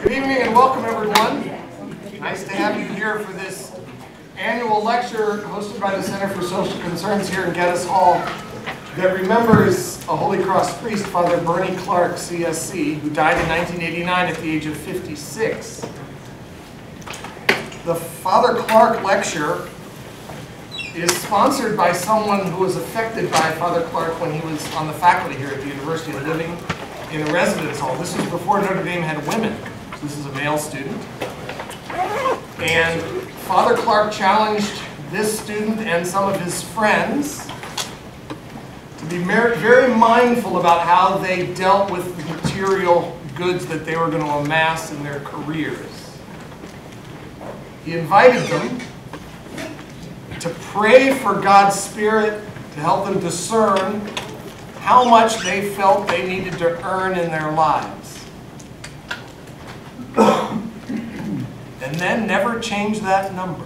Good evening and welcome, everyone. Nice to have you here for this annual lecture hosted by the Center for Social Concerns here in Geddes Hall that remembers a Holy Cross priest, Father Bernie Clark, C.S.C., who died in 1989 at the age of 56. The Father Clark lecture is sponsored by someone who was affected by Father Clark when he was on the faculty here at the university, living in a residence hall. This was before Notre Dame had women. So this is a male student. And Father Clark challenged this student and some of his friends to be very mindful about how they dealt with the material goods that they were going to amass in their careers. He invited them to pray for God's Spirit to help them discern how much they felt they needed to earn in their lives. And then never change that number.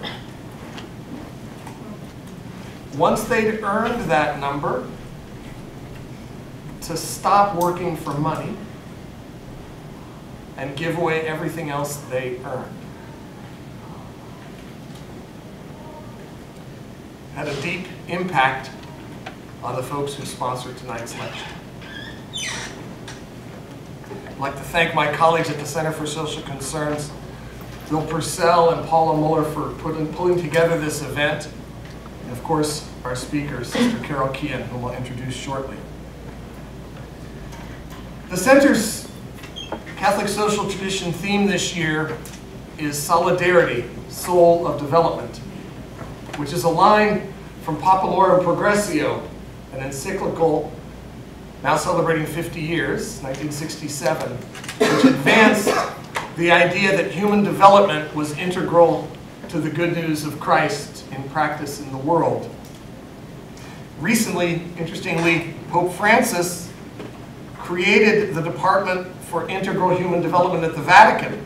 Once they'd earned that number, to stop working for money and give away everything else they earned. Had a deep impact on the folks who sponsored tonight's lecture. I'd like to thank my colleagues at the Center for Social Concerns, Bill Purcell and Paula Muller, for pulling together this event, and of course our speaker, Sister Carol Keehan, whom we'll introduce shortly. The Center's Catholic Social Tradition theme this year is Solidarity, Soul of Development, which is a line from Populorum Progressio, an encyclical now celebrating 50 years, 1967, which advanced the idea that human development was integral to the good news of Christ in practice in the world. Recently, interestingly, Pope Francis created the Department for Integral Human Development at the Vatican.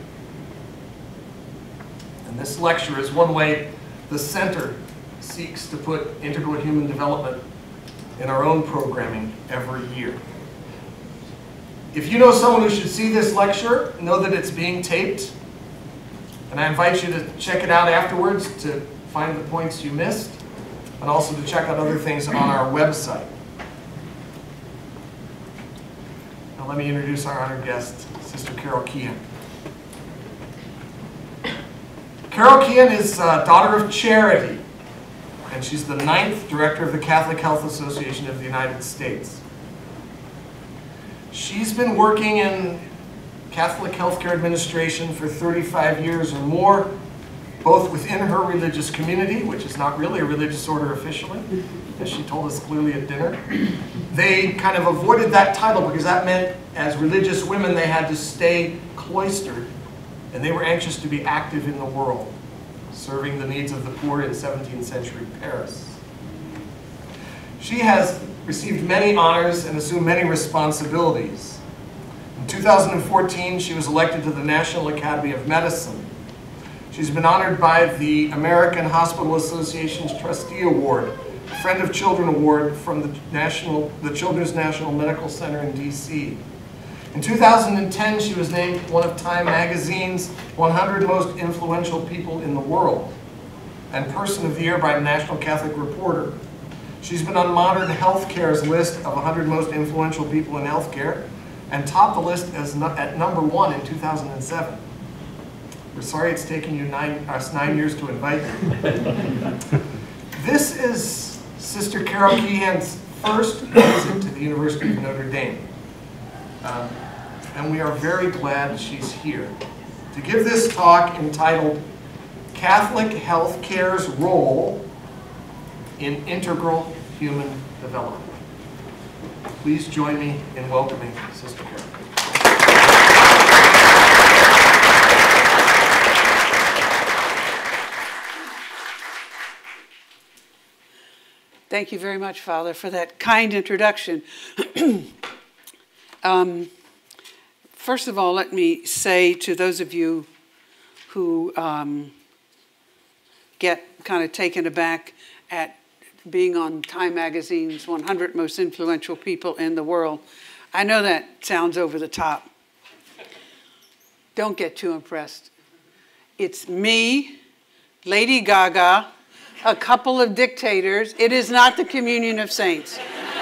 And this lecture is one way the Center seeks to put integral human development in our own programming every year. If you know someone who should see this lecture, know that it's being taped. And I invite you to check it out afterwards to find the points you missed, and also to check out other things on our website. Now let me introduce our honored guest, Sister Carol Keehan. Carol Keehan is a daughter of charity, and she's the 9th director of the Catholic Health Association of the United States. She's been working in Catholic healthcare administration for 35 years or more, both within her religious community, which is not really a religious order officially, as she told us clearly at dinner. They kind of avoided that title because that meant as religious women they had to stay cloistered, and they were anxious to be active in the world, serving the needs of the poor in 17th century Paris. She has received many honors and assumed many responsibilities. In 2014, she was elected to the National Academy of Medicine. She's been honored by the American Hospital Association's Trustee Award, Friend of Children Award from the Children's National Medical Center in D.C. In 2010, she was named one of Time magazine's 100 most influential people in the world and Person of the Year by National Catholic Reporter. She's been on Modern Healthcare's list of 100 most influential people in healthcare and topped the list at number 1 in 2007. We're sorry it's taken you us 9 years to invite you. This is Sister Carol Keehan's first visit to the University of Notre Dame. And we are very glad she's here to give this talk entitled Catholic Healthcare's Role in Integral Human Development. Please join me in welcoming Sister Carol. Thank you very much, Father, for that kind introduction. First of all, let me say to those of you who get kind of taken aback at being on Time magazine's 100 most influential people in the world, I know that sounds over the top. Don't get too impressed. It's me, Lady Gaga, a couple of dictators. It is not the communion of saints.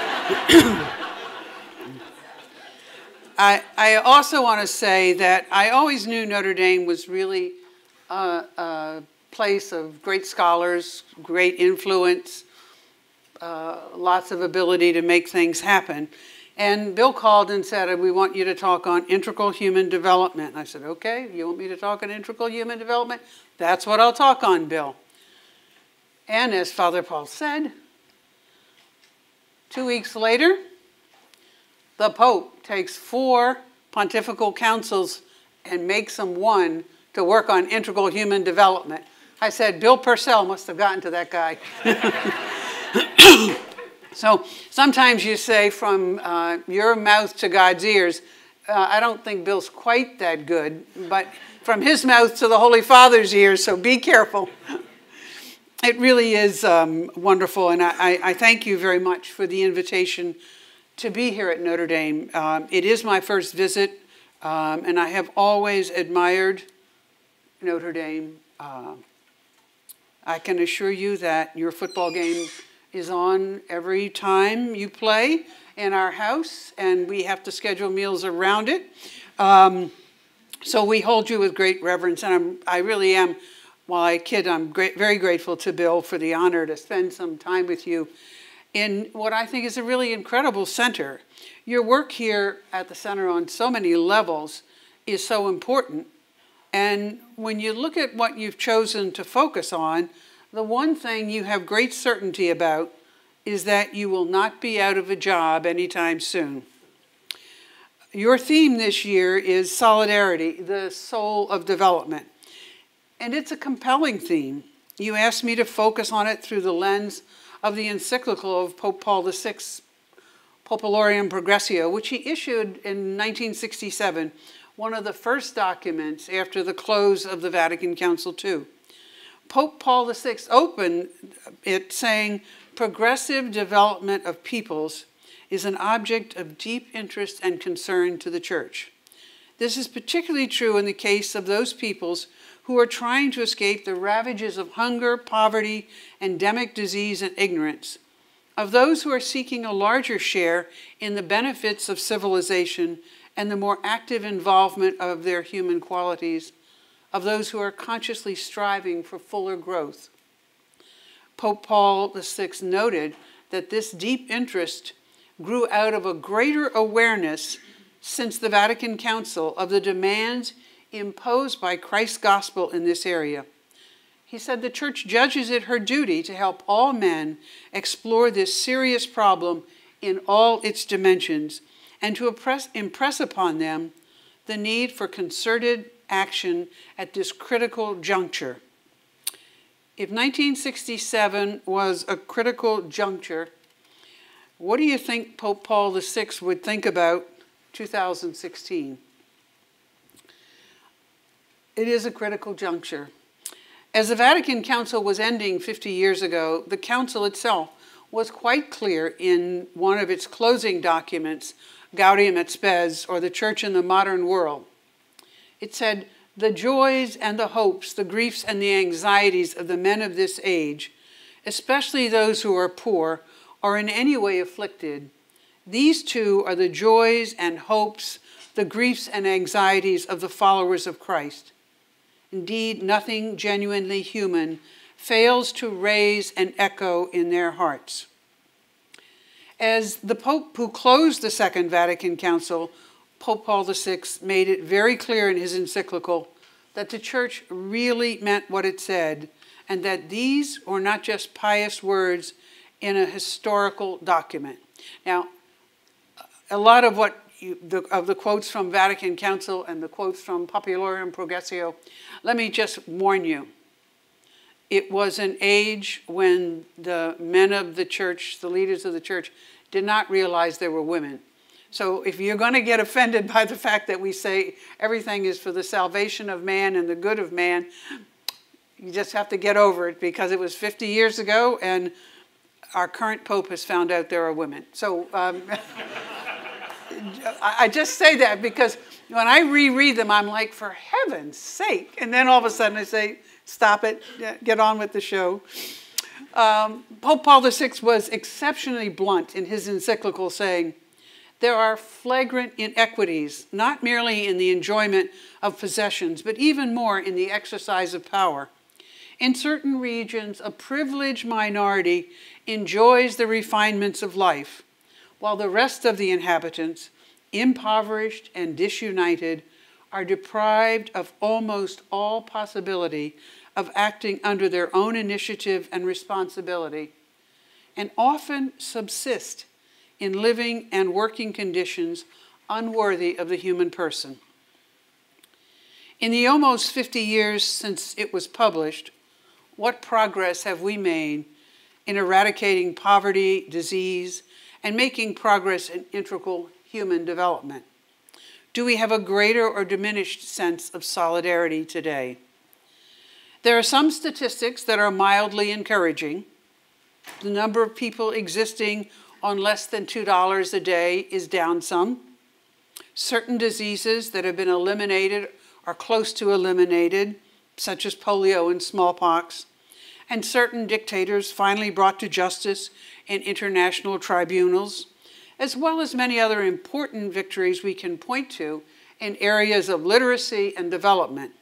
I also want to say that I always knew Notre Dame was really a place of great scholars, great influence, lots of ability to make things happen. And Bill called and said, we want you to talk on integral human development. And I said, okay, you want me to talk on integral human development? That's what I'll talk on, Bill. And as Father Paul said, 2 weeks later, the Pope takes 4 pontifical councils and makes them one to work on integral human development. I said, Bill Purcell must have gotten to that guy. So sometimes you say from your mouth to God's ears, I don't think Bill's quite that good, but from his mouth to the Holy Father's ears, so be careful. It really is wonderful, and I thank you very much for the invitation to be here at Notre Dame. It is my first visit, and I have always admired Notre Dame. I can assure you that your football game is on every time you play in our house, and we have to schedule meals around it. So we hold you with great reverence, and I really am, while I kid, I'm very grateful to Bill for the honor to spend some time with you in what I think is a really incredible center. Your work here at the center on so many levels is so important. And when you look at what you've chosen to focus on, the one thing you have great certainty about is that you will not be out of a job anytime soon. Your theme this year is solidarity, the soul of development. And it's a compelling theme. You asked me to focus on it through the lens of the encyclical of Pope Paul VI, Popularium Progressio, which he issued in 1967, one of the first documents after the close of the Vatican Council II. Pope Paul VI opened it saying, progressive development of peoples is an object of deep interest and concern to the Church. This is particularly true in the case of those peoples who are trying to escape the ravages of hunger, poverty, endemic disease, and ignorance, of those who are seeking a larger share in the benefits of civilization and the more active involvement of their human qualities, of those who are consciously striving for fuller growth. Pope Paul VI noted that this deep interest grew out of a greater awareness since the Vatican Council of the demands imposed by Christ's gospel in this area. He said the Church judges it her duty to help all men explore this serious problem in all its dimensions and to impress upon them the need for concerted action at this critical juncture. If 1967 was a critical juncture, what do you think Pope Paul VI would think about 2016? It is a critical juncture. As the Vatican Council was ending 50 years ago, the Council itself was quite clear in one of its closing documents, Gaudium et Spes, or the Church in the Modern World. It said, the joys and the hopes, the griefs and the anxieties of the men of this age, especially those who are poor, or in any way afflicted, these too are the joys and hopes, the griefs and anxieties of the followers of Christ. Indeed, nothing genuinely human fails to raise an echo in their hearts. As the Pope who closed the Second Vatican Council, Pope Paul VI made it very clear in his encyclical that the Church really meant what it said, and that these were not just pious words in a historical document. Now, a lot of the quotes from Vatican Council and the quotes from Popularium Progressio, let me just warn you. It was an age when the men of the Church, the leaders of the Church, did not realize there were women. So if you're going to get offended by the fact that we say everything is for the salvation of man and the good of man, you just have to get over it, because it was 50 years ago and our current Pope has found out there are women. So I just say that because When I reread them, I'm like, for heaven's sake. And then all of a sudden I say, stop it, get on with the show. Pope Paul VI was exceptionally blunt in his encyclical, saying, there are flagrant inequities, not merely in the enjoyment of possessions, but even more in the exercise of power. In certain regions, a privileged minority enjoys the refinements of life, while the rest of the inhabitants, impoverished and disunited, are deprived of almost all possibility of acting under their own initiative and responsibility, and often subsist in living and working conditions unworthy of the human person. In the almost 50 years since it was published, what progress have we made in eradicating poverty, disease, and making progress in integral human development? Do we have a greater or diminished sense of solidarity today? There are some statistics that are mildly encouraging. The number of people existing on less than $2 a day is down some. Certain diseases that have been eliminated are close to eliminated, such as polio and smallpox. And certain dictators finally brought to justice in international tribunals, as well as many other important victories we can point to in areas of literacy and development.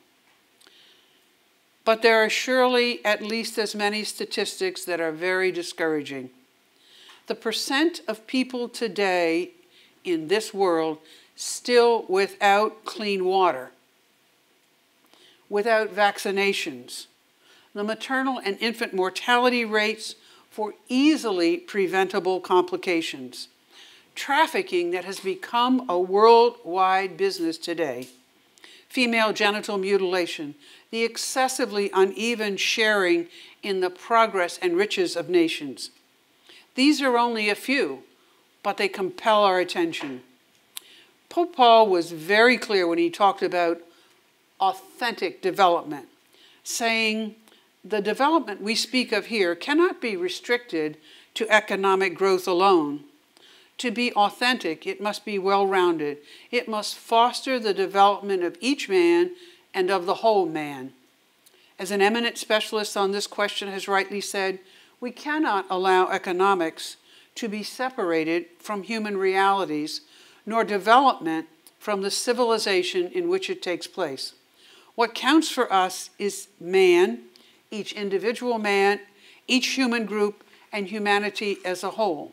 But there are surely at least as many statistics that are very discouraging. The percent of people today in this world still without clean water, without vaccinations, the maternal and infant mortality rates for easily preventable complications, trafficking that has become a worldwide business today, female genital mutilation, the excessively uneven sharing in the progress and riches of nations. These are only a few, but they compel our attention. Pope Paul was very clear when he talked about authentic development, saying the development we speak of here cannot be restricted to economic growth alone. To be authentic, it must be well-rounded. It must foster the development of each man and of the whole man. As an eminent specialist on this question has rightly said, we cannot allow economics to be separated from human realities, nor development from the civilization in which it takes place. What counts for us is man, each individual man, each human group, and humanity as a whole.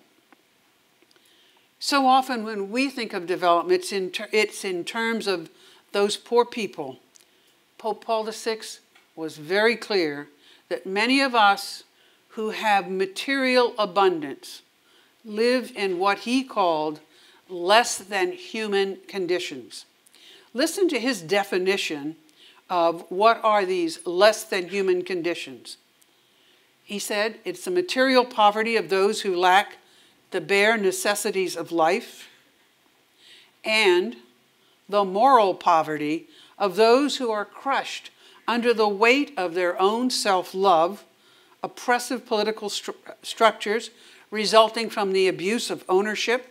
So often when we think of development, it's in terms of those poor people. Pope Paul VI was very clear that many of us who have material abundance live in what he called less than human conditions. Listen to his definition of what are these less than human conditions. He said, it's the material poverty of those who lack the bare necessities of life, and the moral poverty of those who are crushed under the weight of their own self-love, oppressive political structures resulting from the abuse of ownership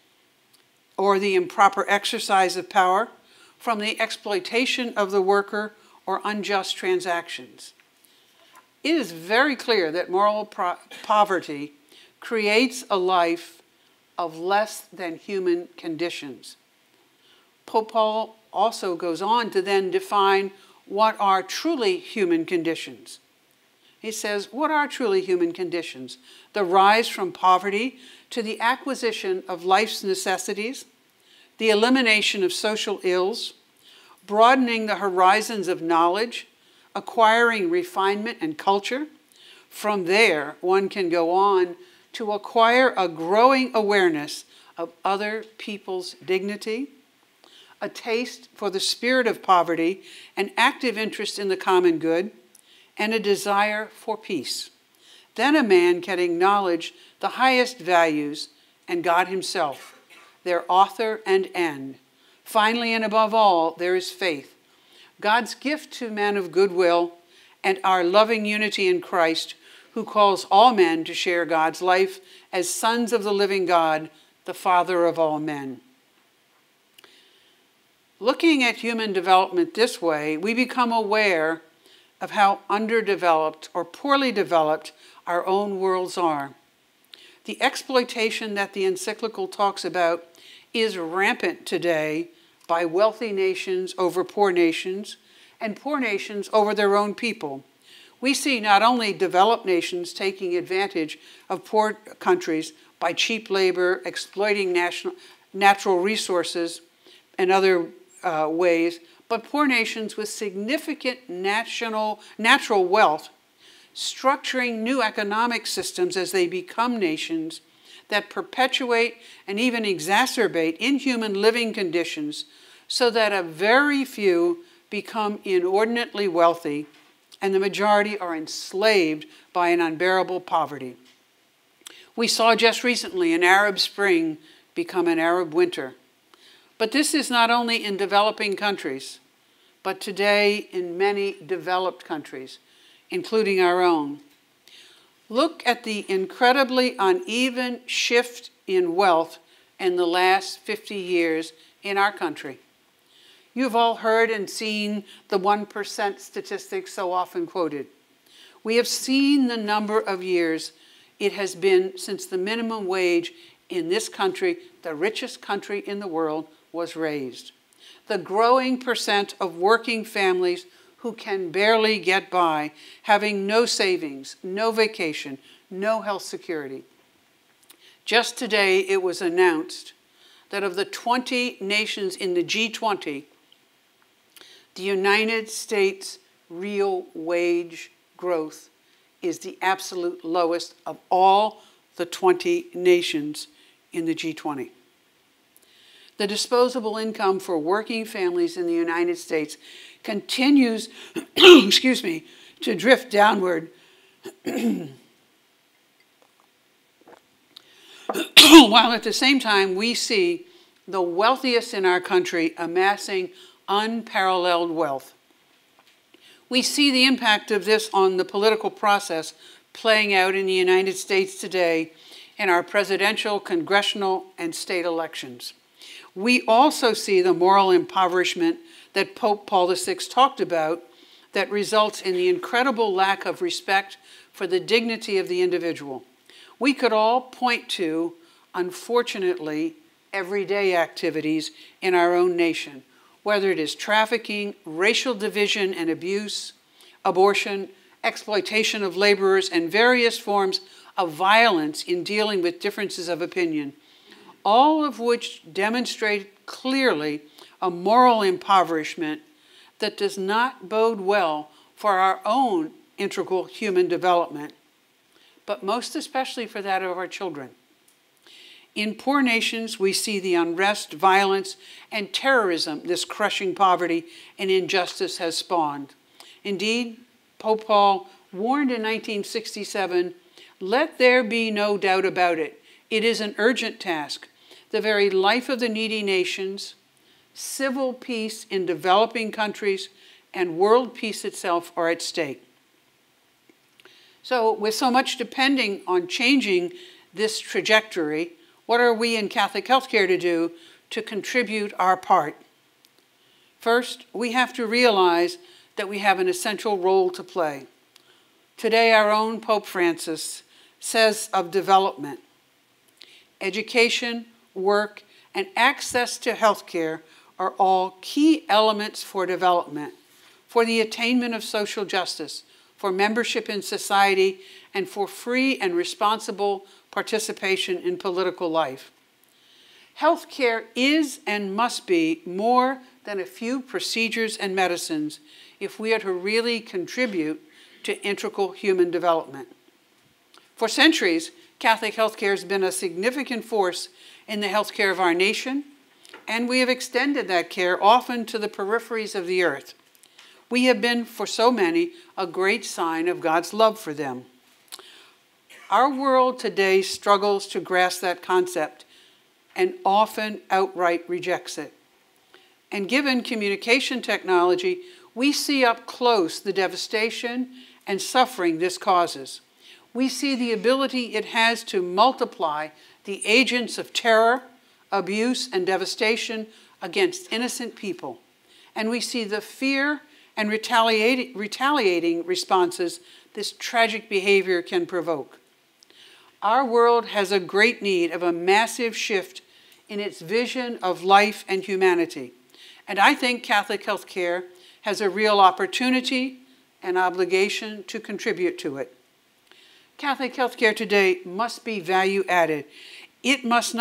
or the improper exercise of power, from the exploitation of the worker or unjust transactions. It is very clear that moral poverty creates a life of less than human conditions. Pope Paul also goes on to then define what are truly human conditions. He says, what are truly human conditions? The rise from poverty to the acquisition of life's necessities, the elimination of social ills, broadening the horizons of knowledge, acquiring refinement and culture. From there, one can go on to acquire a growing awareness of other people's dignity, a taste for the spirit of poverty, an active interest in the common good, and a desire for peace. Then a man can acknowledge the highest values and God himself, their author and end. Finally, and above all, there is faith, God's gift to men of goodwill, and our loving unity in Christ, who calls all men to share God's life as sons of the living God, the Father of all men. Looking at human development this way, we become aware of how underdeveloped or poorly developed our own worlds are. The exploitation that the encyclical talks about is rampant today by wealthy nations over poor nations, and poor nations over their own people. We see not only developed nations taking advantage of poor countries by cheap labor, exploiting natural resources and other ways, but poor nations with significant natural wealth structuring new economic systems as they become nations that perpetuate and even exacerbate inhuman living conditions so that a very few become inordinately wealthy and the majority are enslaved by an unbearable poverty. We saw just recently an Arab Spring become an Arab winter. But this is not only in developing countries, but today in many developed countries, including our own. Look at the incredibly uneven shift in wealth in the last 50 years in our country. You've all heard and seen the 1% statistics so often quoted. We have seen the number of years it has been since the minimum wage in this country, the richest country in the world, was raised. The growing percent of working families who can barely get by, having no savings, no vacation, no health security. Just today, it was announced that of the 20 nations in the G20, the United States' real wage growth is the absolute lowest of all the 20 nations in the G20. The disposable income for working families in the United States continues, excuse me, to drift downward while at the same time we see the wealthiest in our country amassing unparalleled wealth. We see the impact of this on the political process playing out in the United States today in our presidential, congressional, and state elections. We also see the moral impoverishment that Pope Paul VI talked about that results in the incredible lack of respect for the dignity of the individual. We could all point to, unfortunately, everyday activities in our own nation, whether it is trafficking, racial division and abuse, abortion, exploitation of laborers, and various forms of violence in dealing with differences of opinion, all of which demonstrate clearly a moral impoverishment that does not bode well for our own integral human development, but most especially for that of our children. In poor nations, we see the unrest, violence, and terrorism this crushing poverty and injustice has spawned. Indeed, Pope Paul warned in 1967, "Let there be no doubt about it. It is an urgent task. The very life of the needy nations, civil peace in developing countries, and world peace itself are at stake." So, with so much depending on changing this trajectory, what are we in Catholic healthcare to do to contribute our part? First, we have to realize that we have an essential role to play. Today, our own Pope Francis says of development, education, work, and access to healthcare are all key elements for development, for the attainment of social justice, for membership in society, and for free and responsible participation in political life. Healthcare is and must be more than a few procedures and medicines if we are to really contribute to integral human development. For centuries, Catholic healthcare has been a significant force in the healthcare of our nation, and we have extended that care often to the peripheries of the earth. We have been, for so many, a great sign of God's love for them. Our world today struggles to grasp that concept and often outright rejects it. And given communication technology, we see up close the devastation and suffering this causes. We see the ability it has to multiply the agents of terror, abuse, and devastation against innocent people, and we see the fear and retaliating responses this tragic behavior can provoke. Our world has a great need of a massive shift in its vision of life and humanity, and I think Catholic healthcare has a real opportunity and obligation to contribute to it. Catholic healthcare today must be value added. It must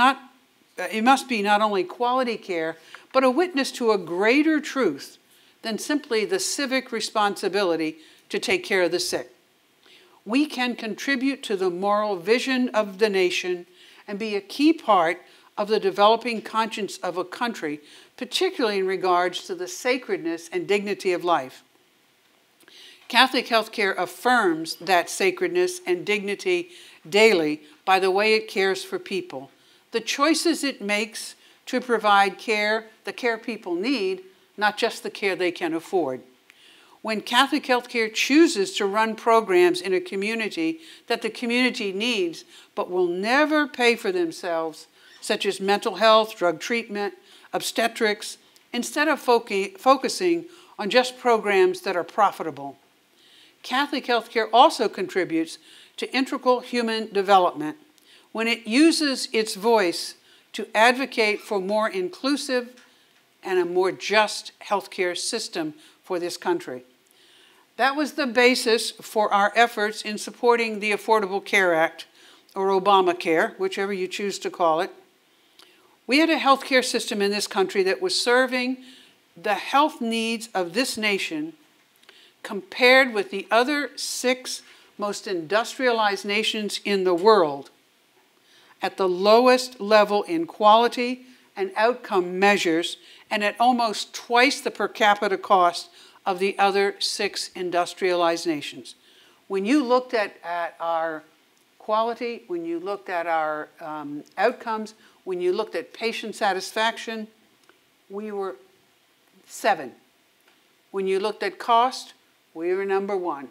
be not only quality care, but a witness to a greater truth than simply the civic responsibility to take care of the sick. We can contribute to the moral vision of the nation and be a key part of the developing conscience of a country, particularly in regards to the sacredness and dignity of life. Catholic healthcare affirms that sacredness and dignity daily by the way it cares for people, the choices it makes to provide care, the care people need, not just the care they can afford. When Catholic healthcare chooses to run programs in a community that the community needs but will never pay for themselves, such as mental health, drug treatment, obstetrics, instead of focusing on just programs that are profitable. Catholic healthcare also contributes to integral human development when it uses its voice to advocate for more inclusive and a more just healthcare system for this country. That was the basis for our efforts in supporting the Affordable Care Act, or Obamacare, whichever you choose to call it. We had a healthcare system in this country that was serving the health needs of this nation compared with the other 6 most industrialized nations in the world at the lowest level in quality and outcome measures and at almost twice the per capita cost of the other 6 industrialized nations. When you looked at our quality, when you looked at our outcomes, when you looked at patient satisfaction, we were 7. When you looked at cost, we were number 1.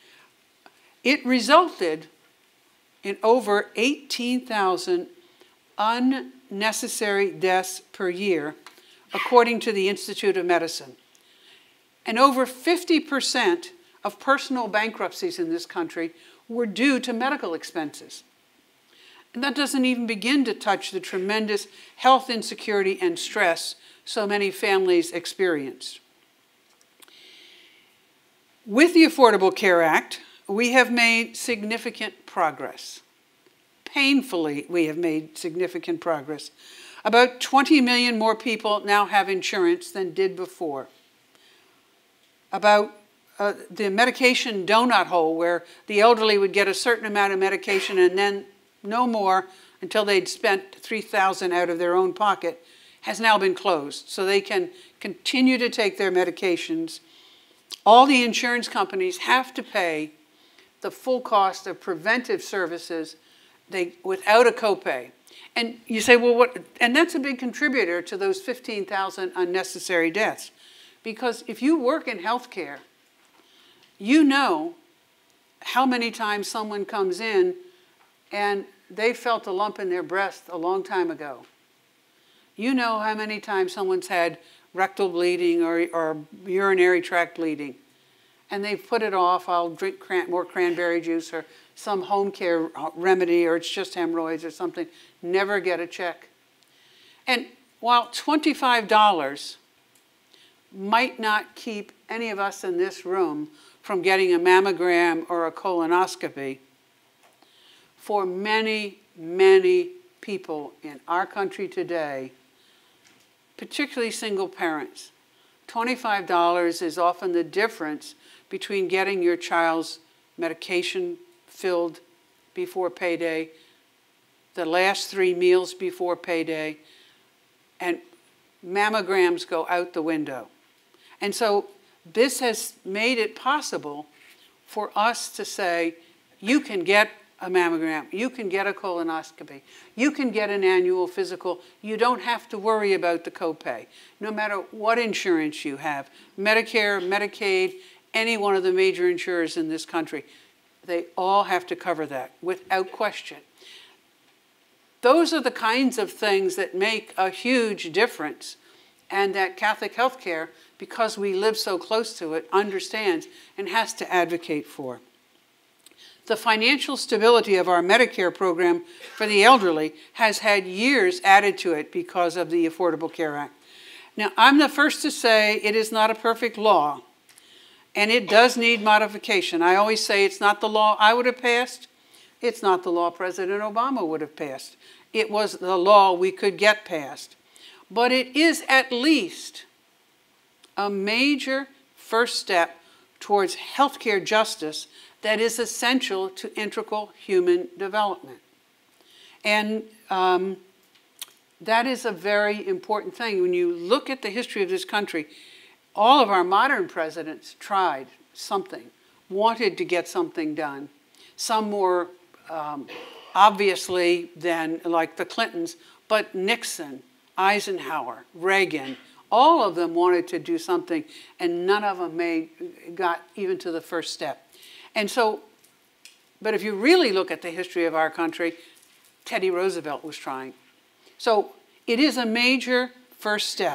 It resulted in over 18,000 unnecessary deaths per year, according to the Institute of Medicine. And over 50% of personal bankruptcies in this country were due to medical expenses. And that doesn't even begin to touch the tremendous health insecurity and stress so many families experienced. With the Affordable Care Act, we have made significant progress. Painfully, we have made significant progress. About 20 million more people now have insurance than did before. About the medication donut hole, where the elderly would get a certain amount of medication and then no more until they'd spent $3,000 out of their own pocket, has now been closed, so they can continue to take their medications. All the insurance companies have to pay the full cost of preventive services without a copay. And you say, well, what? And that's a big contributor to those 15,000 unnecessary deaths. Because if you work in healthcare, you know how many times someone comes in and they felt a lump in their breast a long time ago. You know how many times someone's had rectal bleeding or urinary tract bleeding, and they've put it off. I'll drink more cranberry juice or some home care remedy, or it's just hemorrhoids or something. Never get a check. And while $25 might not keep any of us in this room from getting a mammogram or a colonoscopy, for many, many people in our country today, particularly single parents, $25 is often the difference between getting your child's medication filled before payday, the last 3 meals before payday, and mammograms go out the window. And so this has made it possible for us to say, you can get a mammogram, you can get a colonoscopy, you can get an annual physical. You don't have to worry about the copay, no matter what insurance you have, Medicare, Medicaid, any one of the major insurers in this country. They all have to cover that without question. Those are the kinds of things that make a huge difference and that Catholic healthcare, because we live so close to it, understands and has to advocate for. The financial stability of our Medicare program for the elderly has had years added to it because of the Affordable Care Act. Now, I'm the first to say it is not a perfect law, and it does need modification. I always say it's not the law I would have passed. It's not the law President Obama would have passed. It was the law we could get passed. But it is at least a major first step towards healthcare justice that is essential to integral human development. And that is a very important thing. When you look at the history of this country, all of our modern presidents tried something, wanted to get something done. Some more obviously than like the Clintons, but Nixon, Eisenhower, Reagan, all of them wanted to do something, and none of them got even to the first step. And so, but if you really look at the history of our country, Teddy Roosevelt was trying. So it is a major first step.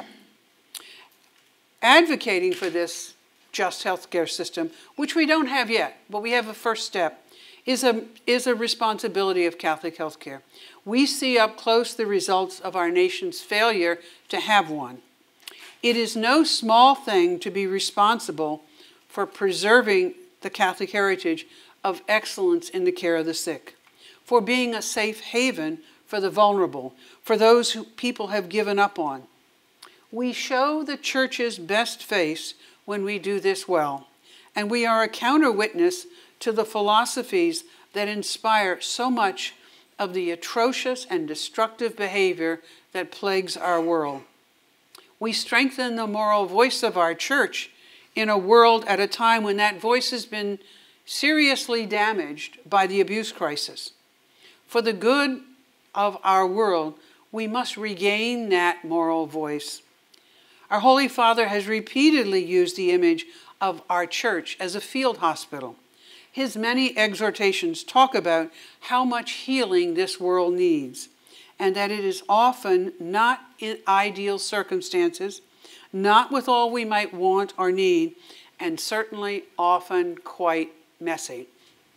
Advocating for this just healthcare system, which we don't have yet, but we have a first step, is a responsibility of Catholic healthcare. We see up close the results of our nation's failure to have one. It is no small thing to be responsible for preserving the Catholic heritage of excellence in the care of the sick, for being a safe haven for the vulnerable, for those who people have given up on. We show the Church's best face when we do this well, and we are a counter-witness to the philosophies that inspire so much of the atrocious and destructive behavior that plagues our world. We strengthen the moral voice of our Church in a world at a time when that voice has been seriously damaged by the abuse crisis. For the good of our world, we must regain that moral voice. Our Holy Father has repeatedly used the image of our Church as a field hospital. His many exhortations talk about how much healing this world needs, and that it is often not in ideal circumstances, not with all we might want or need, and certainly often quite messy.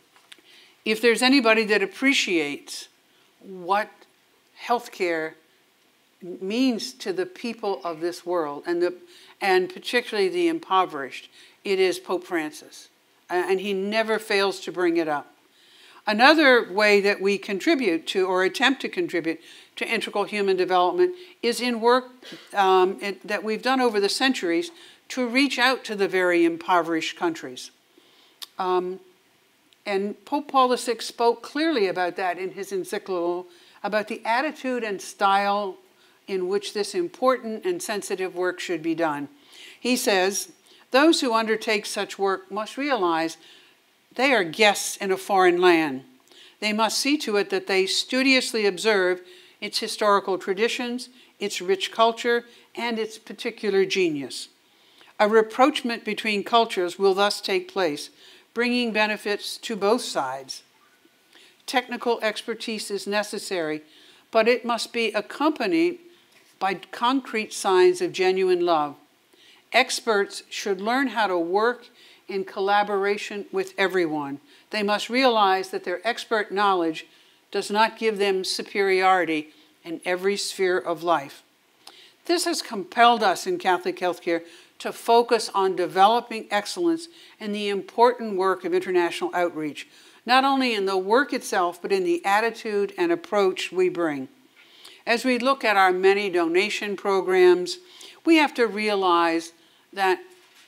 If there's anybody that appreciates what healthcare means to the people of this world, and particularly the impoverished, it is Pope Francis. And he never fails to bring it up. Another way that we contribute to, or attempt to contribute to integral human development, is in work that we've done over the centuries to reach out to the very impoverished countries. And Pope Paul VI spoke clearly about that in his encyclical, about the attitude and style in which this important and sensitive work should be done. He says, "Those who undertake such work must realize they are guests in a foreign land. They must see to it that they studiously observe its historical traditions, its rich culture, and its particular genius. A rapprochement between cultures will thus take place, bringing benefits to both sides. Technical expertise is necessary, but it must be accompanied by concrete signs of genuine love. Experts should learn how to work in collaboration with everyone. They must realize that their expert knowledge does not give them superiority in every sphere of life." This has compelled us in Catholic healthcare to focus on developing excellence in the important work of international outreach, not only in the work itself, but in the attitude and approach we bring. As we look at our many donation programs, we have to realize that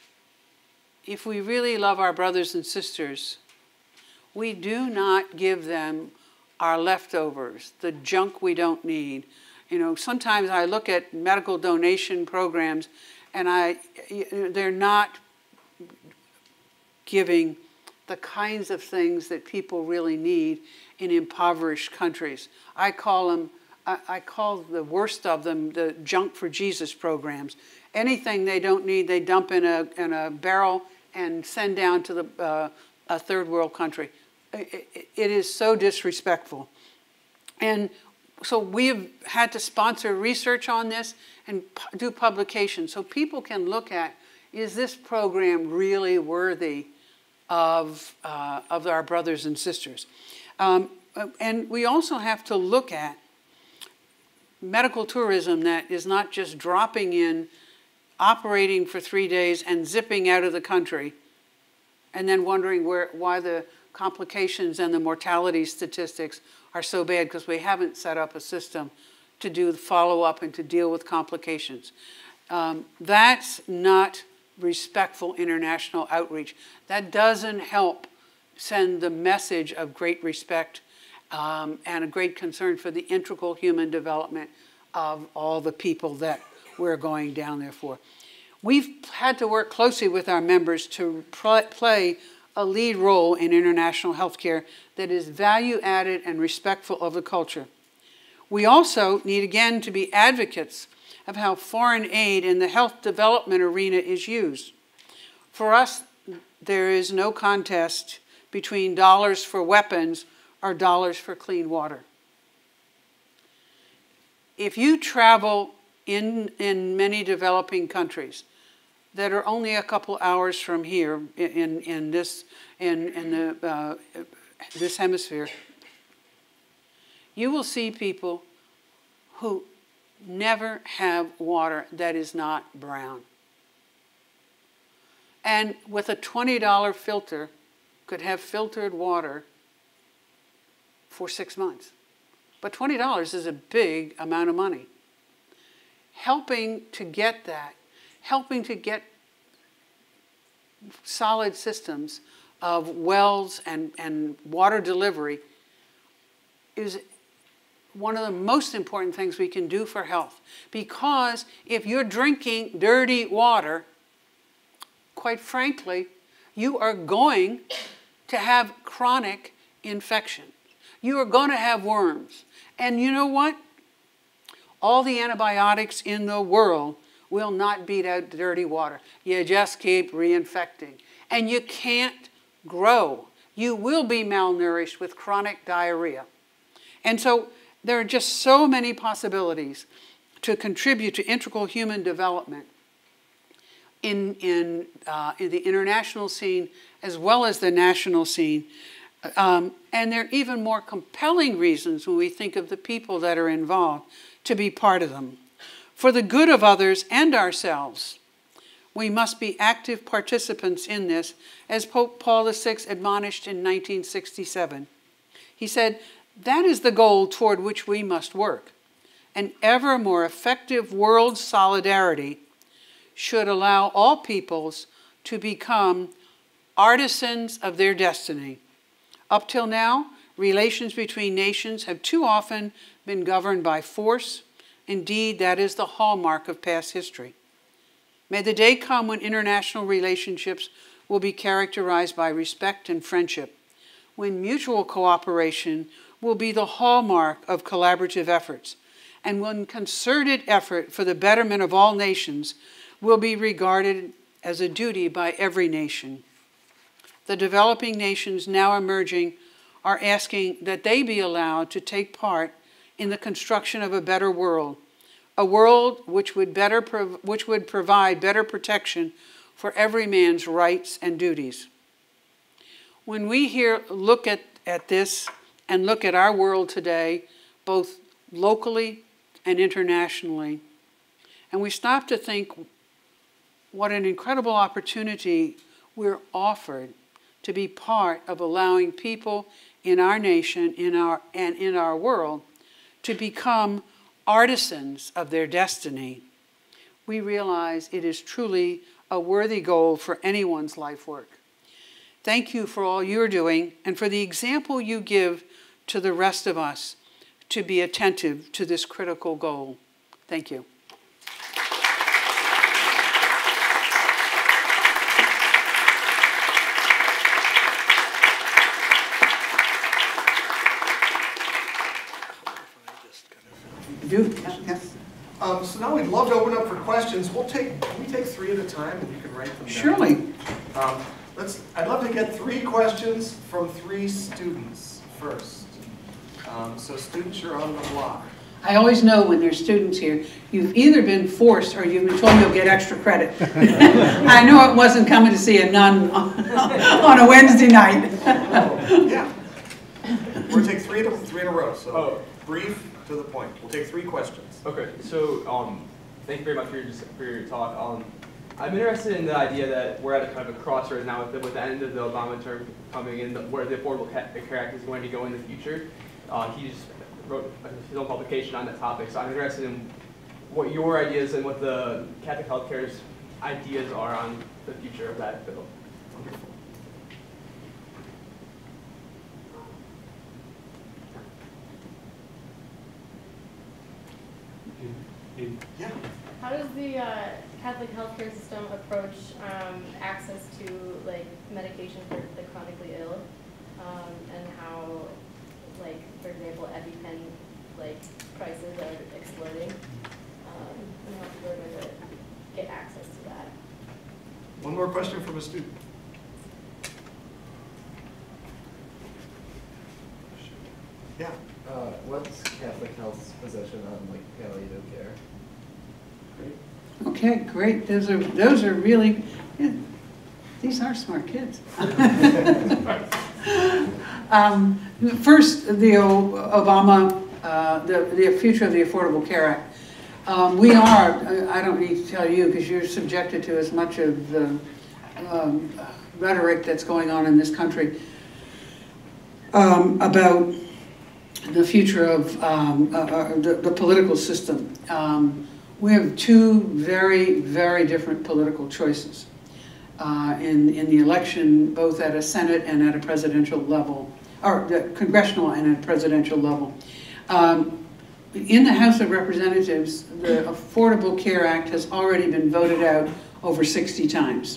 if we really love our brothers and sisters, we do not give them our leftovers, the junk we don't need. You know, sometimes I look at medical donation programs and they're not giving the kinds of things that people really need in impoverished countries. I call the worst of them the junk for Jesus programs. Anything they don't need, they dump in a barrel and send down to a third world country. It is so disrespectful. And So we have had to sponsor research on this and do publications so people can look at, is this program really worthy of our brothers and sisters? And we also have to look at medical tourism that is not just dropping in, operating for 3 days and zipping out of the country, and then wondering why the complications and the mortality statistics are so bad because we haven't set up a system to do the follow-up and to deal with complications. That's not respectful international outreach. That doesn't help send the message of great respect and a great concern for the integral human development of all the people that we're going down there for. We've had to work closely with our members to play a lead role in international healthcare that is value-added and respectful of the culture. We also need, again, to be advocates of how foreign aid in the health development arena is used. For us, there is no contest between dollars for weapons or dollars for clean water. If you travel in many developing countries that are only a couple hours from here in this hemisphere, you will see people who never have water that is not brown. And with a $20 filter, could have filtered water for 6 months. But $20 is a big amount of money. Helping to get that, helping to get solid systems of wells and water delivery is one of the most important things we can do for health. Because if you're drinking dirty water, quite frankly, you are going to have chronic infection. You are going to have worms. And you know what? All the antibiotics in the world will not beat out dirty water. You just keep reinfecting. And you can't grow. You will be malnourished with chronic diarrhea. And so there are just so many possibilities to contribute to integral human development in the international scene as well as the national scene. And there are even more compelling reasons when we think of the people that are involved to be part of them. For the good of others and ourselves, we must be active participants in this, as Pope Paul VI admonished in 1967. He said, that is the goal toward which we must work. An ever more effective world solidarity should allow all peoples to become artisans of their destiny. Up till now, relations between nations have too often been governed by force. Indeed, that is the hallmark of past history. May the day come when international relationships will be characterized by respect and friendship, when mutual cooperation will be the hallmark of collaborative efforts, and when concerted effort for the betterment of all nations will be regarded as a duty by every nation. The developing nations now emerging are asking that they be allowed to take part in the construction of a better world, a world which would provide better protection for every man's rights and duties. When we look at this and look at our world today, both locally and internationally, and we stop to think what an incredible opportunity we're offered to be part of allowing people in our nation and in our world to become artisans of their destiny, we realize it is truly a worthy goal for anyone's life work. Thank you for all you're doing and for the example you give to the rest of us to be attentive to this critical goal. Thank you. Yes. So now we'd love to open up for questions. Can we take 3 at a time and you can write them down? Surely. I'd love to get 3 questions from 3 students first. So students are on the block. I always know when there's students here, you've either been forced or you've been told you'll get extra credit. I know it wasn't coming to see a nun on a Wednesday night. Yeah. We'll take three in a row, so brief, to the point. We'll take 3 questions. Okay, so thank you very much for your talk. I'm interested in the idea that we're at a kind of a crossroads now with the end of the Obama term coming in, where the Affordable Care Act is going to go in the future. He just wrote his own publication on that topic, so I'm interested in what your ideas and what the Catholic Healthcare's ideas are on the future of that bill. Wonderful. Yeah. How does the Catholic healthcare system approach access to like medication for the chronically ill, and how, like, for example, EpiPen prices are exploding, and how people are going to get access to that? One more question from a student. Yeah. What's Catholic Health's position on palliative care? Okay, great. Those are really, yeah, these are smart kids. First, the Obama, the future of the Affordable Care Act. We are, I don't need to tell you because you're subjected to as much of the rhetoric that's going on in this country about the future of the political system. We have 2 very, very different political choices in the election, both at a Senate and at a presidential level, or the congressional and at a presidential level. In the House of Representatives, the Affordable Care Act has already been voted out over 60 times.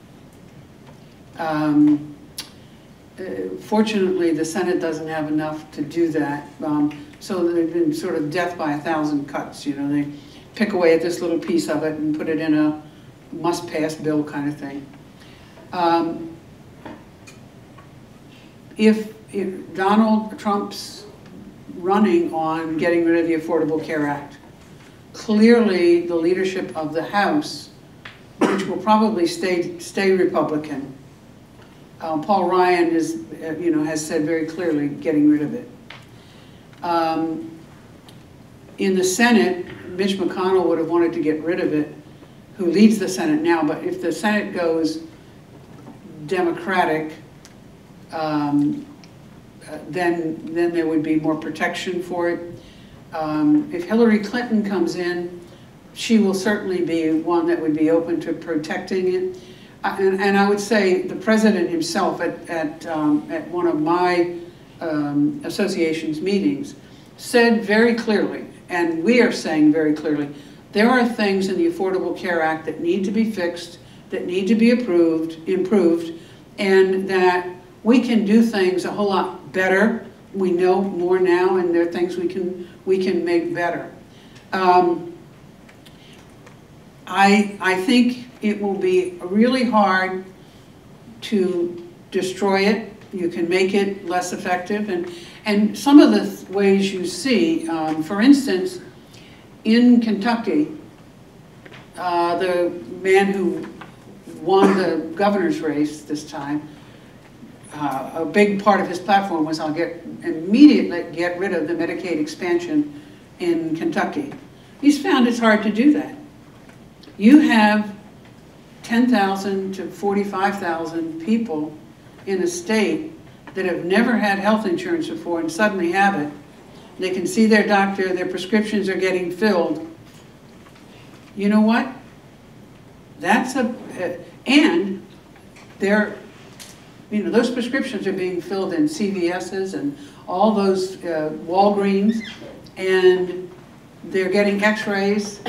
Fortunately, the Senate doesn't have enough to do that, so they've been sort of death by 1,000 cuts. You know, they pick away at this little piece of it and put it in a must-pass bill kind of thing. If Donald Trump's running on getting rid of the Affordable Care Act, clearly the leadership of the House, which will probably stay Republican, Paul Ryan is, has said very clearly getting rid of it. In the Senate, Mitch McConnell would have wanted to get rid of it, who leads the Senate now, but if the Senate goes Democratic, then there would be more protection for it. If Hillary Clinton comes in, she will certainly be one that would be open to protecting it. And I would say the president himself at one of my association's meetings said very clearly, and we are saying very clearly, there are things in the Affordable Care Act that need to be fixed, that need to be improved, and that we can do things a whole lot better. We know more now, and there are things we can make better. I think it will be really hard to destroy it. You can make it less effective, and some of the ways you see, for instance, in Kentucky, the man who won the governor's race this time, a big part of his platform was I'll immediately get rid of the Medicaid expansion in Kentucky. He's found it's hard to do that. You have 10,000 to 45,000 people in a state that have never had health insurance before and suddenly have it. They can see their doctor, their prescriptions are getting filled. You know what? That's and those prescriptions are being filled in CVS's and all those Walgreens, and they're getting X-rays.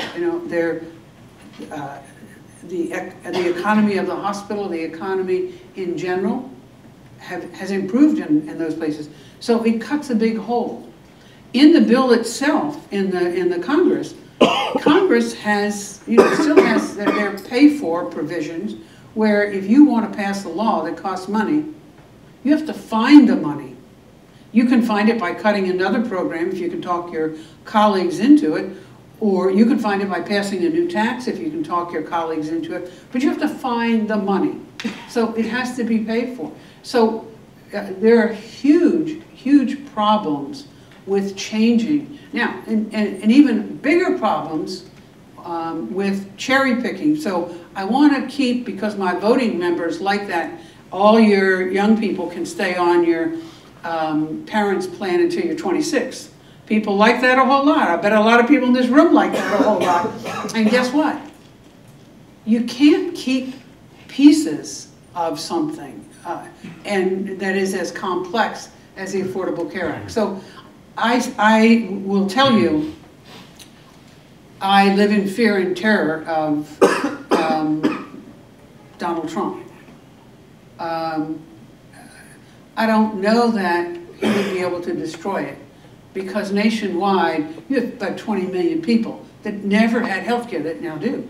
The economy of the hospital, the economy in general, has improved in those places. So it cuts a big hole. In the bill itself, in the Congress, Congress has, still has their pay-for provisions where if you want to pass a law that costs money, you have to find the money. You can find it by cutting another program if you can talk your colleagues into it, or you can find it by passing a new tax if you can talk your colleagues into it, but you have to find the money. So it has to be paid for. So there are huge, huge problems with changing. Now, and even bigger problems with cherry picking. So I want to keep, because my voting members like that, all your young people can stay on your parents' plan until you're 26. People like that a whole lot. I bet a lot of people in this room like that a whole lot. And guess what? You can't keep pieces of something and that is as complex as the Affordable Care Act. So I will tell you, I live in fear and terror of Donald Trump. I don't know that he would be able to destroy it, because nationwide you have about 20 million people that never had health care that now do.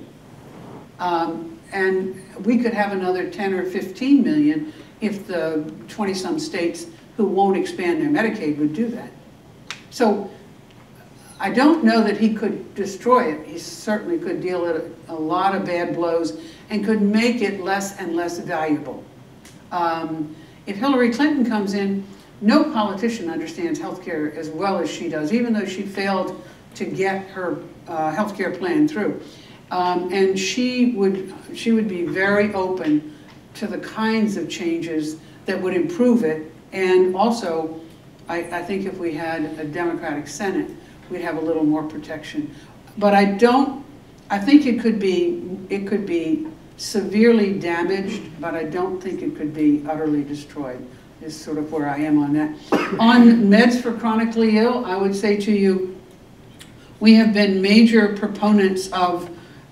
And we could have another 10 or 15 million if the 20-some states who won't expand their Medicaid would do that. So I don't know that he could destroy it. He certainly could deal it a lot of bad blows and could make it less and less valuable. If Hillary Clinton comes in, no politician understands healthcare as well as she does, even though she failed to get her healthcare plan through. And she would be very open to the kinds of changes that would improve it. And also, I think if we had a Democratic Senate, we'd have a little more protection. But I think it could be severely damaged, but I don't think it could be utterly destroyed, is sort of where I am on that. On meds for chronically ill, I would say to you, we have been major proponents of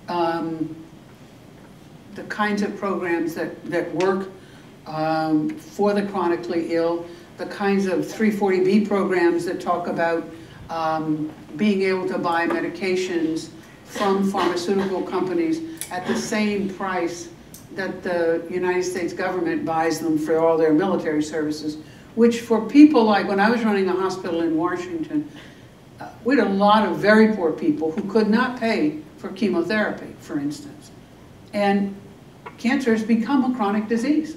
the kinds of programs that work for the chronically ill, the kinds of 340B programs that talk about being able to buy medications from pharmaceutical companies at the same price that the United States government buys them for all their military services, which for people like when I was running a hospital in Washington, we had a lot of very poor people who could not pay for chemotherapy, for instance. And cancer has become a chronic disease.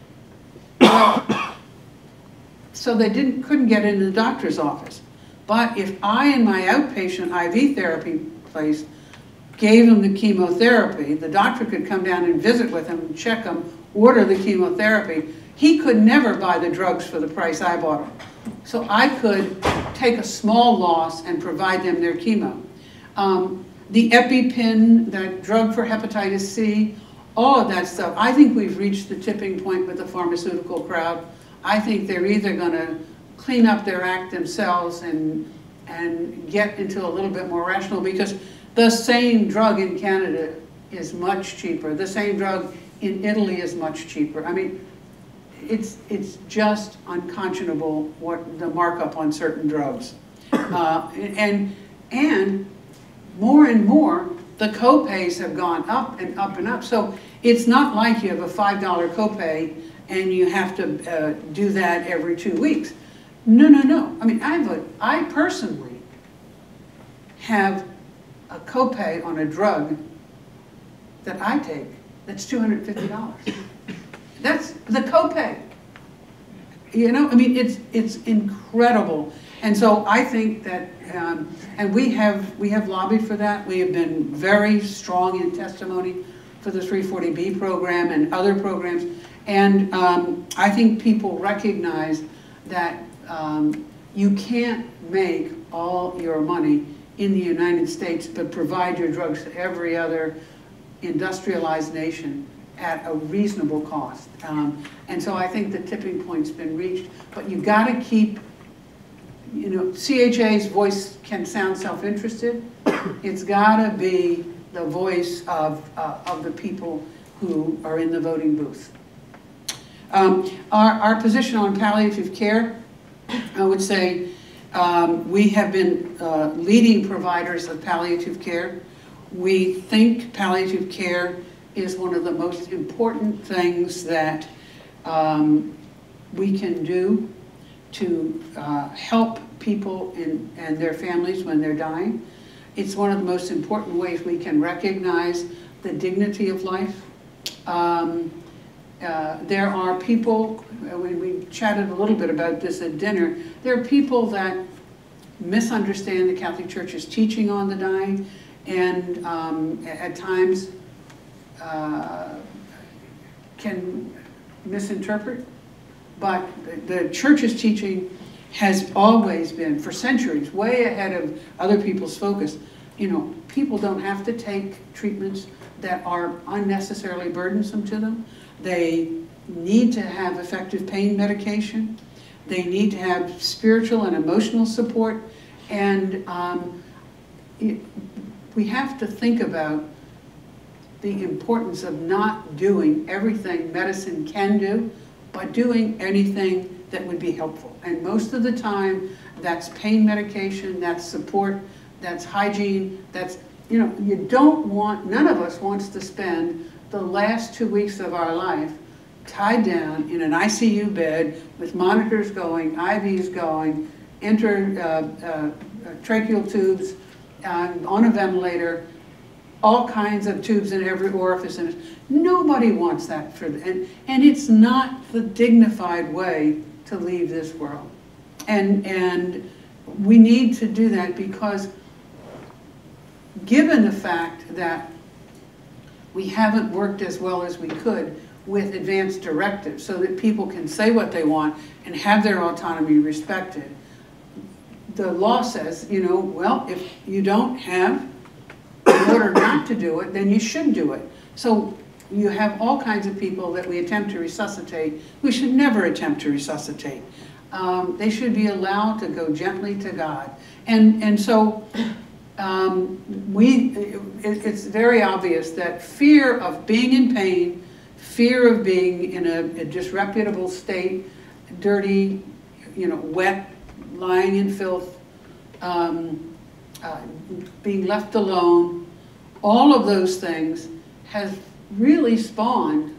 Well, so they couldn't get into the doctor's office. But if I, in my outpatient IV therapy place, gave him the chemotherapy, the doctor could come down and visit with him, check him, order the chemotherapy. He could never buy the drugs for the price I bought them. So I could take a small loss and provide them their chemo. The EpiPen, that drug for hepatitis C, all of that stuff, I think we've reached the tipping point with the pharmaceutical crowd. I think they're either going to clean up their act themselves and get into a little bit more rational, because the same drug in Canada is much cheaper. The same drug in Italy is much cheaper. I mean, it's just unconscionable what the markup on certain drugs. And more and more, the copays have gone up and up and up. So it's not like you have a $5 copay and you have to do that every 2 weeks. No, no, no. I mean, I personally have a copay on a drug that I take that's $250. That's the copay. You know, I mean, it's incredible. And so I think that, and we have lobbied for that. We have been very strong in testimony for the 340B program and other programs. And I think people recognize that you can't make all your money in the United States, but provide your drugs to every other industrialized nation at a reasonable cost. And so I think the tipping point's been reached, but you've got to keep, you know, CHA's voice can sound self-interested. It's got to be the voice of the people who are in the voting booth. Our position on palliative care, I would say, we have been leading providers of palliative care. We think palliative care is one of the most important things that we can do to help people and their families when they're dying. It's one of the most important ways we can recognize the dignity of life. There are people, when we chatted a little bit about this at dinner, there are people that misunderstand the Catholic Church's teaching on the dying, and at times can misinterpret. But the Church's teaching has always been, for centuries, way ahead of other people's focus. You know, people don't have to take treatments that are unnecessarily burdensome to them. They need to have effective pain medication. They need to have spiritual and emotional support. And we have to think about the importance of not doing everything medicine can do, but doing anything that would be helpful. And most of the time, that's pain medication, that's support, that's hygiene, that's, you know, you don't want, none of us wants to spend the last 2 weeks of our life tied down in an ICU bed with monitors going, IVs going, tracheal tubes, on a ventilator, all kinds of tubes in every orifice. And nobody wants that for them. And it's not the dignified way to leave this world. And we need to do that because given the fact that we haven't worked as well as we could with advance directives so that people can say what they want and have their autonomy respected, the law says, you know, well, if you don't have an order not to do it, then you should do it. So you have all kinds of people that we attempt to resuscitate. We should never attempt to resuscitate. They should be allowed to go gently to God. And so it's very obvious that fear of being in pain, fear of being in a disreputable state, dirty, you know, wet, lying in filth, being left alone, all of those things has really spawned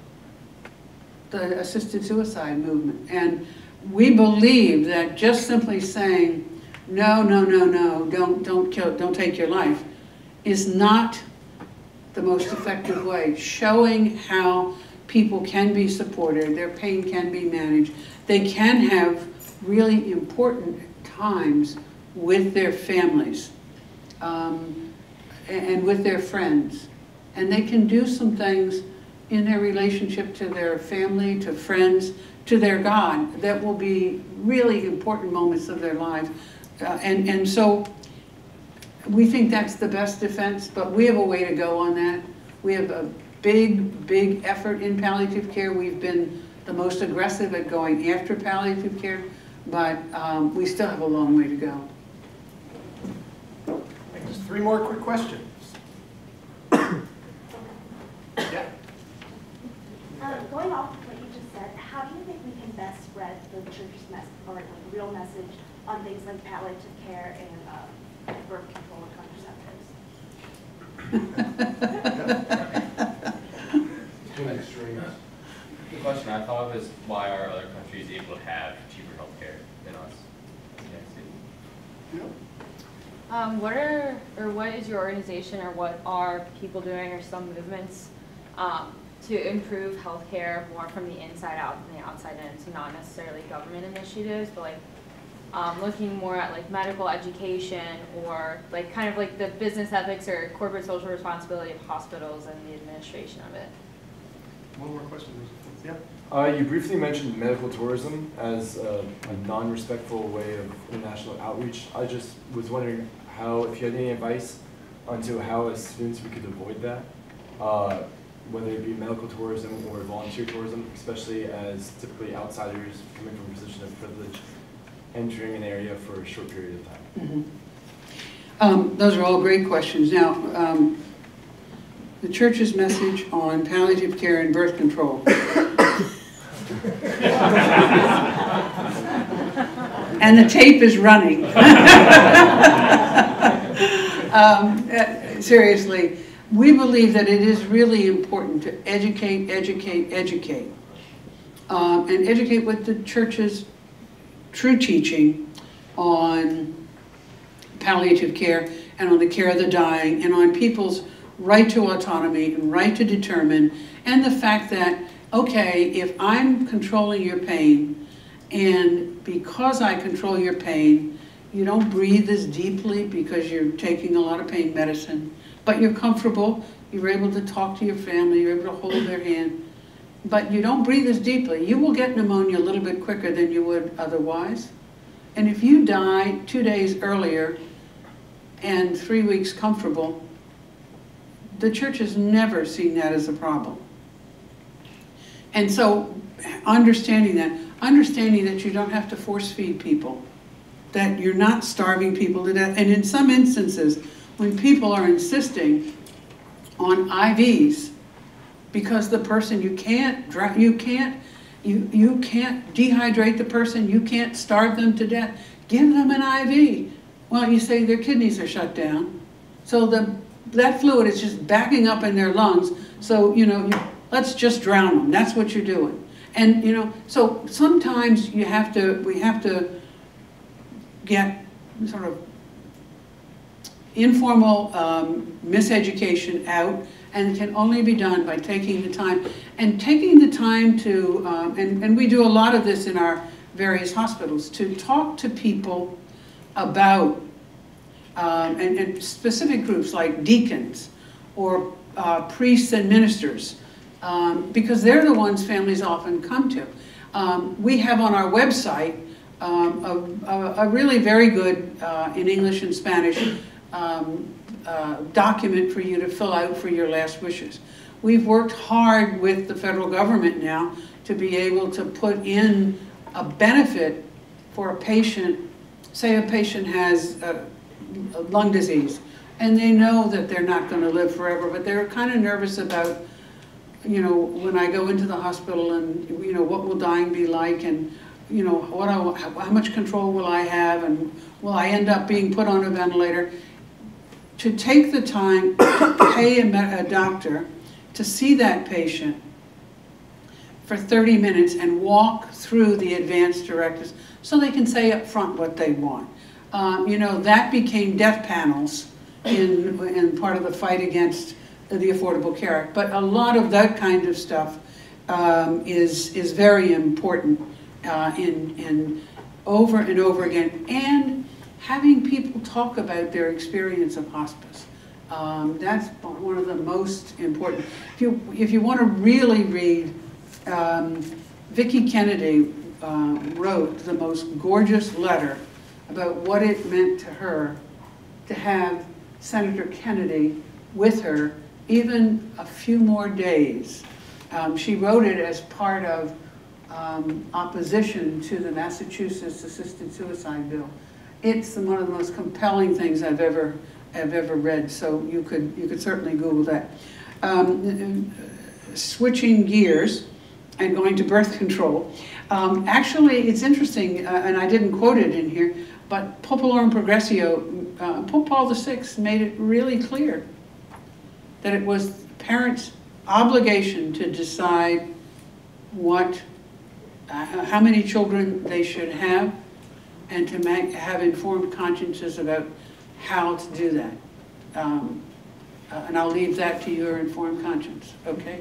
the assisted suicide movement. And we believe that just simply saying, no, no, no, no, don't take your life, is not the most effective way. Showing how people can be supported, their pain can be managed, they can have really important times with their families and with their friends. And they can do some things in their relationship to their family, to friends, to their God, that will be really important moments of their lives. And so we think that's the best defense, but we have a way to go on that. We have a big, big effort in palliative care. We've been the most aggressive at going after palliative care, but we still have a long way to go. Just 3 more quick questions. Yeah. Going off of what you just said, how do you think we can best spread the church's message, or like the real message, on things like palliative care and birth control and contraceptives? Two extremes. The question I thought of is, why are other countries able to have cheaper health care than us? What is your organization, or what are people doing, or some movements to improve healthcare more from the inside out than the outside in? So not necessarily government initiatives, but like looking more at like medical education, or like kind of like the business ethics or corporate social responsibility of hospitals and the administration of it. One more question. Yeah. You briefly mentioned medical tourism as a non-respectful way of international outreach. I just was wondering if you had any advice onto how as students we could avoid that, whether it be medical tourism or volunteer tourism, especially as typically outsiders coming from a position of privilege entering an area for a short period of time. Mm-hmm. Those are all great questions. Now, the church's message on palliative care and birth control. And the tape is running. Seriously, we believe that it is really important to educate, and educate what the church's true teaching on palliative care and on the care of the dying and on people's right to autonomy and right to determine, and the fact that, okay, if I'm controlling your pain, and because I control your pain, you don't breathe as deeply because you're taking a lot of pain medicine, but you're comfortable, you're able to talk to your family, you're able to hold their hand, but you don't breathe as deeply, you will get pneumonia a little bit quicker than you would otherwise. And if you die 2 days earlier and 3 weeks comfortable, the church has never seen that as a problem. And so understanding that you don't have to force feed people, that you're not starving people to death. And in some instances, when people are insisting on IVs, because the person, you can't dehydrate the person, you can't starve them to death, give them an IV. Well, you say their kidneys are shut down, so that fluid is just backing up in their lungs, so, let's just drown them. That's what you're doing. And, so sometimes we have to get sort of informal miseducation out, and it can only be done by taking the time. And taking the time to, and we do a lot of this in our various hospitals, to talk to people about, and specific groups like deacons or priests and ministers, because they're the ones families often come to. We have on our website a really very good, in English and Spanish, document for you to fill out for your last wishes. We've worked hard with the federal government now to be able to put in a benefit for a patient. Say a patient has lung disease and they know that they're not going to live forever, but they're kind of nervous about, when I go into the hospital and, what will dying be like, and, how much control will I have, and will I end up being put on a ventilator? To take the time, pay a doctor to see that patient for 30 minutes and walk through the advanced directives so they can say up front what they want. That became death panels in part of the fight against the Affordable Care Act. But a lot of that kind of stuff is very important in over and over again. And having people talk about their experience of hospice. That's one of the most important. If you want to really read, Vicki Kennedy wrote the most gorgeous letter about what it meant to her to have Senator Kennedy with her even a few more days. She wrote it as part of opposition to the Massachusetts assisted suicide bill. It's one of the most compelling things I've ever read, so you could certainly Google that. Switching gears and going to birth control. Actually, it's interesting, and I didn't quote it in here, but Populorum Progressio, Pope Paul VI made it really clear that it was parents' obligation to decide how many children they should have, and to have informed consciences about how to do that. And I'll leave that to your informed conscience, okay?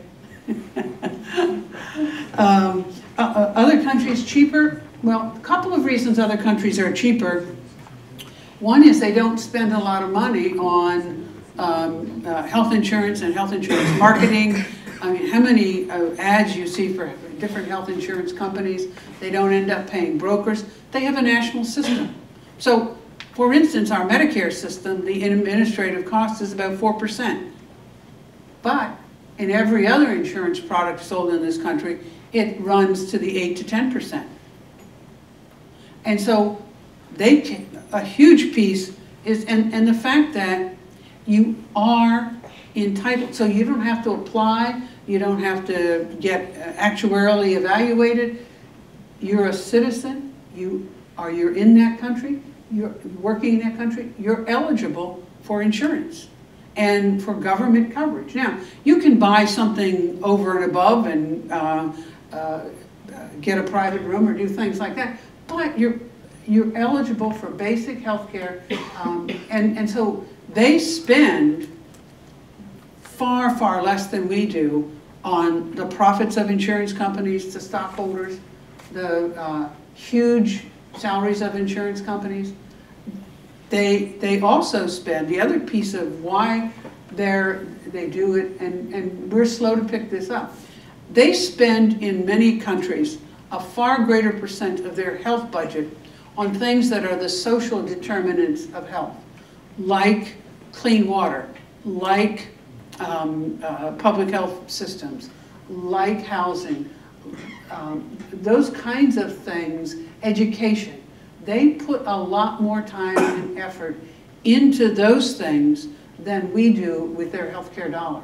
Other countries cheaper? Well, a couple of reasons other countries are cheaper. One is they don't spend a lot of money on health insurance and health insurance marketing. I mean, how many ads you see for different health insurance companies? They don't end up paying brokers. They have a national system. So, for instance, our Medicare system, the administrative cost is about 4%. But in every other insurance product sold in this country, it runs to the 8 to 10%. And so a huge piece is, and the fact that you are entitled, so you don't have to apply, you don't have to get actuarially evaluated. You're a citizen, you're in that country, you're working in that country, you're eligible for insurance and for government coverage. Now, you can buy something over and above and get a private room or do things like that, but you're eligible for basic health care, and so they spend far, far less than we do on the profits of insurance companies to stockholders, the huge salaries of insurance companies. They also spend, the other piece of why they do it, and we're slow to pick this up, they spend in many countries a far greater percent of their health budget on things that are the social determinants of health, like clean water, like public health systems, like housing, those kinds of things, education. They put a lot more time and effort into those things than we do with their healthcare dollar.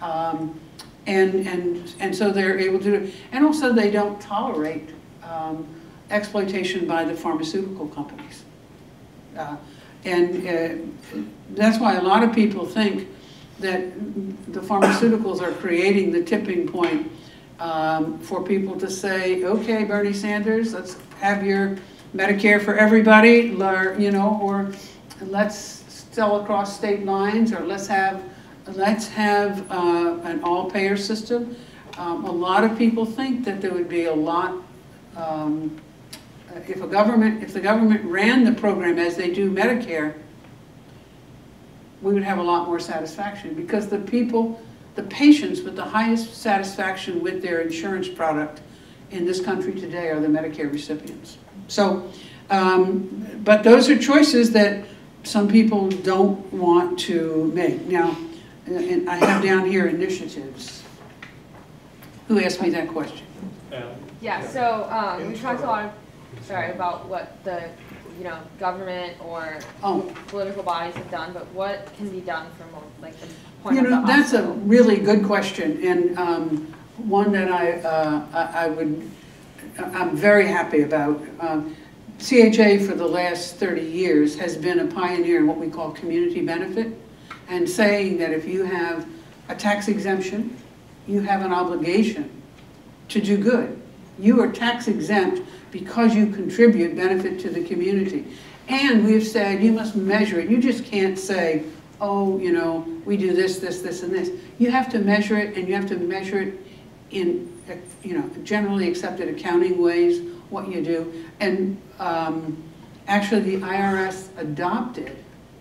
And so they're able to do it. And also they don't tolerate exploitation by the pharmaceutical companies. That's why a lot of people think that the pharmaceuticals are creating the tipping point for people to say, okay, Bernie Sanders, let's have your Medicare for everybody, you know, or let's sell across state lines, or let's have an all-payer system. A lot of people think that there would be a lot, if the government ran the program as they do Medicare, we would have a lot more satisfaction, because the patients with the highest satisfaction with their insurance product in this country today are the Medicare recipients. So, but those are choices that some people don't want to make. Now, and I have down here initiatives. Who asked me that question? Yeah, so we talked a lot, about what the government or political bodies have done, but what can be done from like the point of the hospital? That's a really good question, and one that I'm very happy about. CHA for the last 30 years has been a pioneer in what we call community benefit, and saying that if you have a tax exemption, you have an obligation to do good. You are tax exempt because you contribute benefit to the community. And we've said you must measure it. You just can't say, oh, we do this, this, this, and this. You have to measure it, and you have to measure it in generally accepted accounting ways, what you do. And actually the IRS adopted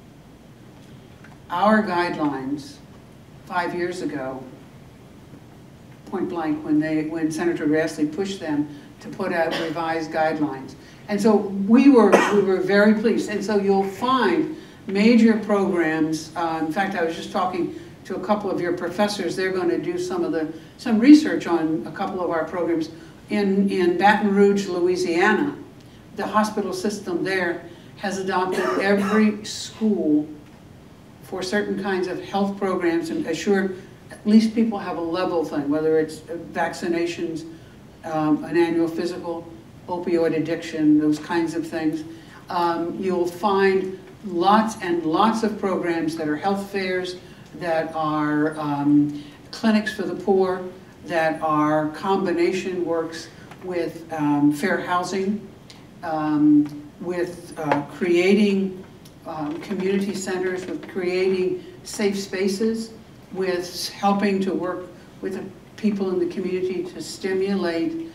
our guidelines 5 years ago, point blank, when Senator Grassley pushed them to put out revised guidelines. And so we were very pleased. And so you'll find major programs. In fact, I was just talking to a couple of your professors. They're going to do some research on a couple of our programs. In Baton Rouge, Louisiana, the hospital system there has adopted every school for certain kinds of health programs and assure at least people have a level thing, whether it's vaccinations, an annual physical, opioid addiction, those kinds of things. You'll find lots and lots of programs that are health fairs, that are clinics for the poor, that are combination works with fair housing, with creating community centers, with creating safe spaces, with helping to work with the people in the community to stimulate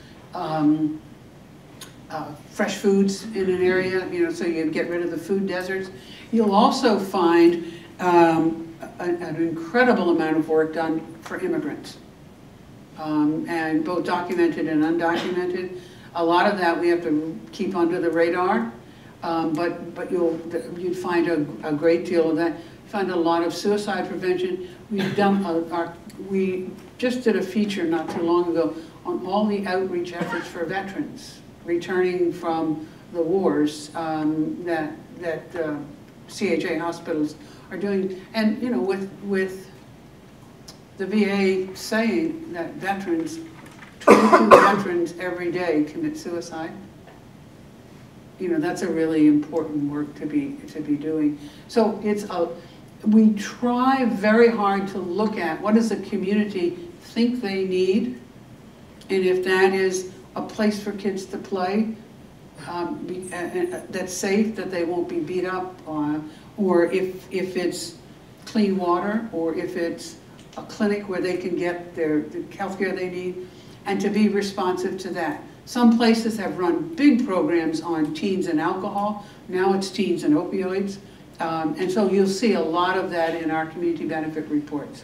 fresh foods in an area, so you get rid of the food deserts. You'll also find an incredible amount of work done for immigrants, and both documented and undocumented. A lot of that we have to keep under the radar, but you'd find a great deal of that. Find a lot of suicide prevention. We've done we just did a feature not too long ago on all the outreach efforts for veterans returning from the wars that CHA hospitals are doing, and with the VA saying that 22 veterans every day commit suicide. That's a really important work to be doing. So we try very hard to look at what does the community think they need, and if that is a place for kids to play, that's safe, that they won't be beat up, or if it's clean water, or if it's a clinic where they can get the health care they need, and to be responsive to that. Some places have run big programs on teens and alcohol. Now it's teens and opioids. And so you'll see a lot of that in our community benefit reports.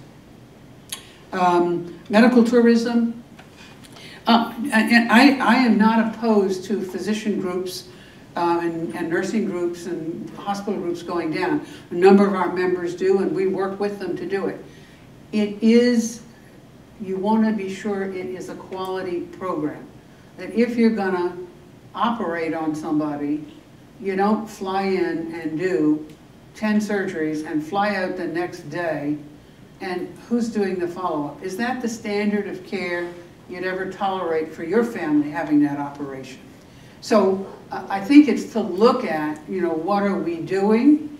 Medical tourism. And I am not opposed to physician groups and nursing groups and hospital groups going down. A number of our members do, and we work with them to do it. It is, you want to be sure it is a quality program. That if you're going to operate on somebody, you don't fly in and do 10 surgeries and fly out the next day, and who's doing the follow-up? Is that the standard of care you'd ever tolerate for your family having that operation? So I think it's to look at, you know, what are we doing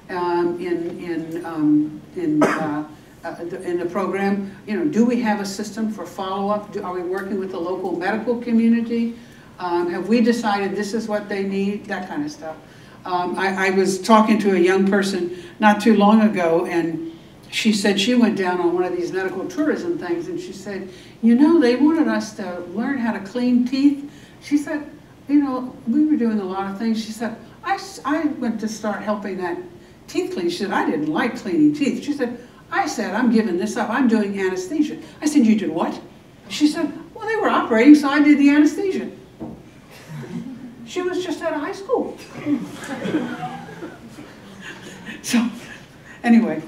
in the program? You know, do we have a system for follow-up? Are we working with the local medical community? Have we decided this is what they need? That kind of stuff. I was talking to a young person not too long ago, and she said she went down on one of these medical tourism things, and she said, you know, they wanted us to learn how to clean teeth. She said, you know, we were doing a lot of things. She said, I went to start helping that teeth clean. She said, I didn't like cleaning teeth. She said, I'm giving this up. I'm doing anesthesia. I said, you did what? She said, well, they were operating, so I did the anesthesia. She was just out of high school. So, anyway,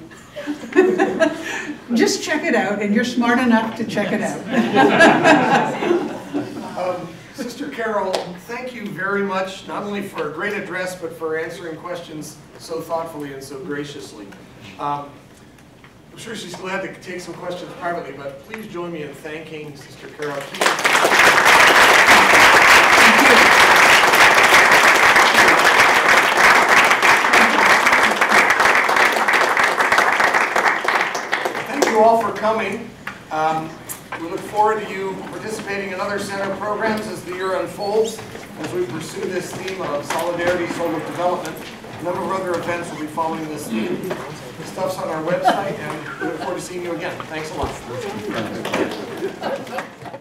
just check it out, and you're smart enough to check it out. Sister Carol, thank you very much, not only for a great address, but for answering questions so thoughtfully and so graciously. I'm sure she still had to take some questions privately, but please join me in thanking Sister Carol Keehan. All for coming. We look forward to you participating in other center programs as the year unfolds, as we pursue this theme of solidarity, soul of development. A number of other events will be following this theme. The stuff's on our website, and we look forward to seeing you again. Thanks a lot.